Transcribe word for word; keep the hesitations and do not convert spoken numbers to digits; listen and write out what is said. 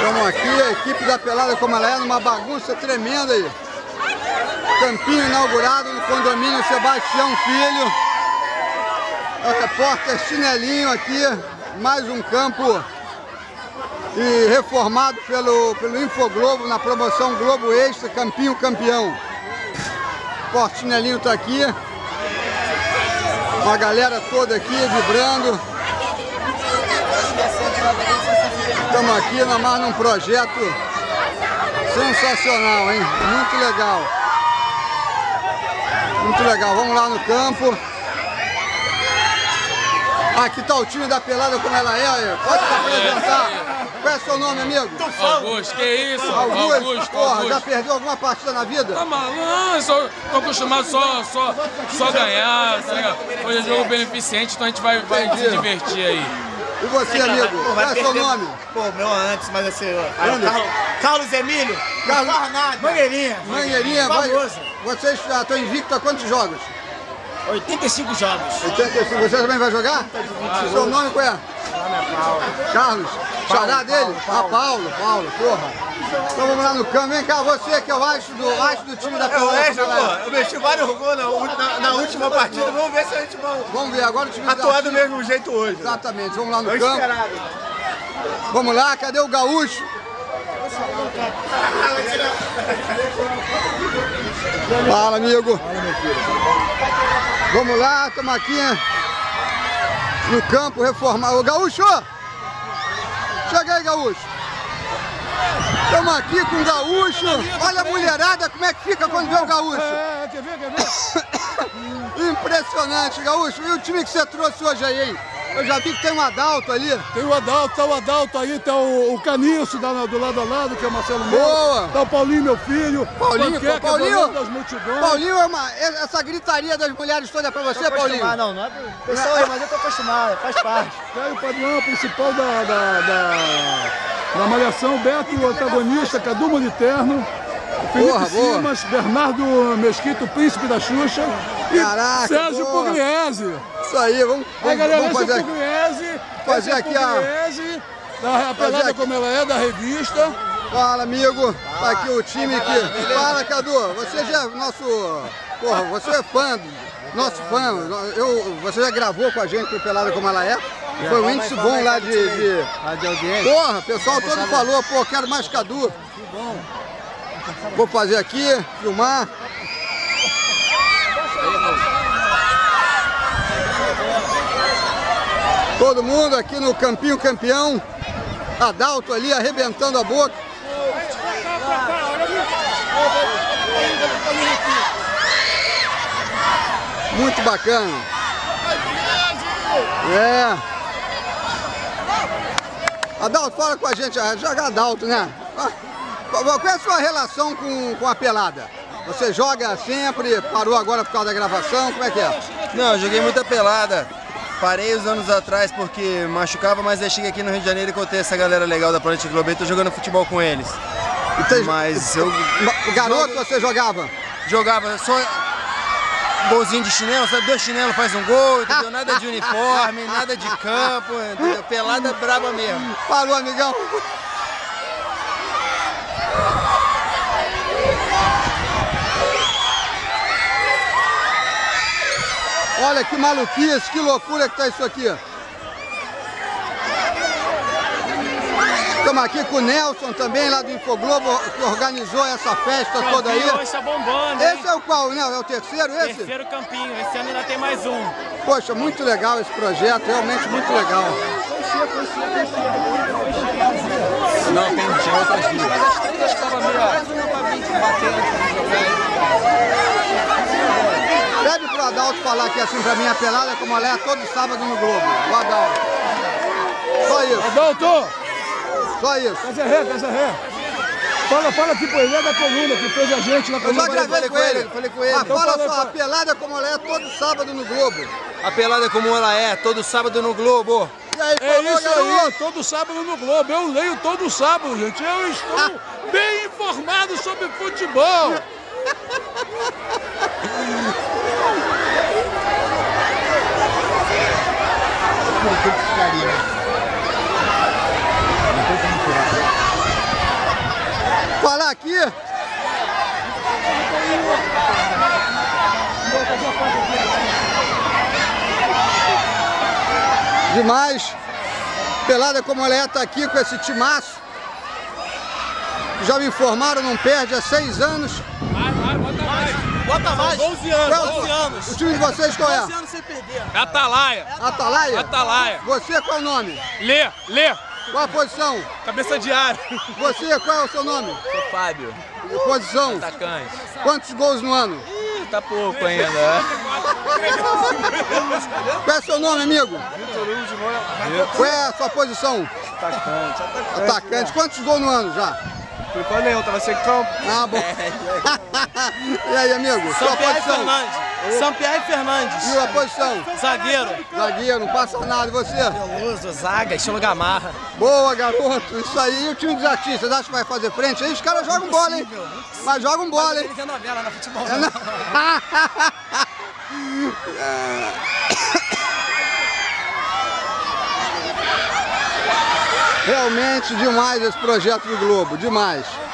Estamos aqui, a equipe da Pelada como ela é, numa bagunça tremenda aí. Campinho inaugurado no condomínio Sebastião Filho. O repórter Chinelinho aqui, mais um campo e reformado pelo, pelo Infoglobo na promoção Globo Extra, Campinho Campeão. O repórter Chinelinho está aqui, uma galera toda aqui vibrando. Estamos aqui na mais num projeto sensacional, hein? Muito legal. Muito legal. Vamos lá no campo. Aqui está o time da Pelada como ela é. Pode se apresentar. Qual é seu nome, amigo? Augusto, que isso? Augusto, Augusto, porra, Augusto. já perdeu alguma partida na vida? Tá maluco? Só, tô acostumado só, só, só ganhar, tá ligado? Hoje é jogo beneficente, então a gente vai, vai se divertir aí. E você, amigo? Pô, Qual é seu perder... nome? Pô, meu antes, mas assim... Carlos, Carlos Emílio? Carlos... Não faz nada. Mangueirinha. Mangueirinha, vai... Famoso. Vocês já estão invictos há quantos jogos? oitenta e cinco jogos. oitenta e cinco. Você também vai jogar? O seu nome qual é? Meu nome é Paulo. Carlos. Xará dele? Paulo, Paulo. Ah, Paulo, Paulo, porra. Então vamos lá no campo. Vem cá, você que é o astro do, astro do time da Eu, Pelada. Extra, pô, eu meti vários gols na, na, na última partida. Vamos ver se a gente vai Vamos ver, agora o time atuar do da... mesmo jeito hoje. Exatamente, vamos lá no Tô campo. esperado. Vamos lá, cadê o gaúcho? Fala, amigo. Fala, meu filho. Vamos lá, estamos aqui no campo reformado. Ô, Gaúcho! Chega aí, Gaúcho. Estamos aqui com o Gaúcho. Olha a mulherada, como é que fica quando vê o Gaúcho. É, quer ver, quer ver? Impressionante, Gaúcho. E o time que você trouxe hoje aí, hein? Eu já vi que tem um Adalto ali. Tem o Adalto, tá o Adalto aí, tá o, o Caniço da, do lado a lado, que é o Marcelo Melo. Boa! Tá o Paulinho, meu filho. Paulinho, Panqueca, Paulinho, goleiro das multidões. Paulinho é uma... Essa gritaria das mulheres toda é pra você, Paulinho? Não, não é pessoal aí, mas eu tô acostumado, faz parte. Caio Paduan, principal da, da, da, da Malhação, Beto, o antagonista, Cadu Moliterno. Felipe Boa, boa. Simas, Bernardo Mesquita, o príncipe da Xuxa. E Caraca, Sérgio boa. Pugliese. Isso aí, vamos, Aí, vamos, galera, vamos esse fazer é o aqui. Pugliese. fazer esse é o aqui a- Pugliese, da Pelada aqui. Como Ela É, da revista. Fala, amigo. Tá aqui o time aqui. Fala, Cadu. Você já é nosso... Porra, você é fã, do- nosso fã. Eu, você já gravou com a gente pro Pelada Como Ela É. Foi um índice bom lá de... de... de audiência. Porra, o pessoal todo falou, pô, quero mais Cadu. Vou fazer aqui, filmar. Todo mundo aqui no Campinho Campeão. Adalto ali arrebentando a boca. Muito bacana. É. Adalto, fala com a gente, joga Adalto, né? Qual é a sua relação com, com a pelada? Você joga sempre, parou agora por causa da gravação, como é que é? Não, eu joguei muita pelada. Parei uns anos atrás porque machucava, mas aí cheguei aqui no Rio de Janeiro e contei essa galera legal da Planet Globo e tô jogando futebol com eles. E tem- Mas eu Garoto jogo- você jogava? jogava só golzinho de chinelo, sabe? Dois chinelos faz um gol, entendeu? Nada de uniforme, nada de campo, entendeu? Pelada braba mesmo. Parou, amigão. Olha que maluquice, que loucura que tá isso aqui. Estamos aqui com o Nelson também, lá do Infoglobo, que organizou essa festa toda aí. Campinho hoje tá bombando, hein? Esse é o qual, né? É o terceiro esse? Terceiro campinho, esse ano ainda tem mais um. Poxa, muito legal esse projeto, realmente muito legal. Não, tem, tinha outras duas. Pede pro Adalto falar aqui assim pra mim, a pelada como ela é todo sábado no Globo. O Adalto. Só isso, Adalto, só isso. Casa Ré, Casa Ré. Fala, fala aqui pro Elé da Coluna, que fez a gente na Eu Coluna. já gravei com ele. falei com ele. Ah, fala Então só, fala- a pelada como ela é todo sábado no Globo. A pelada como ela é, todo sábado no Globo. E aí, É falou, isso aí, garoto? todo sábado no Globo. Eu leio todo sábado, gente. Eu estou bem informado sobre futebol. tá aqui. Demais. Pelada com a mulher tá aqui com esse timaço. Já me informaram, não perde há seis anos. Vai, vai, bota mais. Bota mais. doze anos, Qual- doze anos. O time de vocês qual é? doze anos sem perder. Atalaia. Atalaia? Atalaia. Você qual é o nome? Lê, lê. Qual a posição? Cabeça de área. Você, qual é o seu nome? Sou Fábio, Posição? atacante. Quantos gols no ano? Ih, tá pouco ainda. Qual é o seu nome, amigo? Qual é a sua posição? Atacante, atacante. Atacante. Quantos gols no ano já? Por qual nenhum, tava sem campo. Ah, bom. E aí, amigo? Sua Sampaio posição? Fernandes. Sampaio Fernandes. E a posição? Zagueiro. Zagueiro, não passa nada. E você? Veloso, zaga, estilo Gamarra. Boa, garoto. Isso aí. E o time dos artistas, acha que vai fazer frente? Aí os caras jogam bola, hein? Mas jogam bola, hein? Ele vê novela na futebol. É, não. Realmente demais esse projeto do Globo, demais.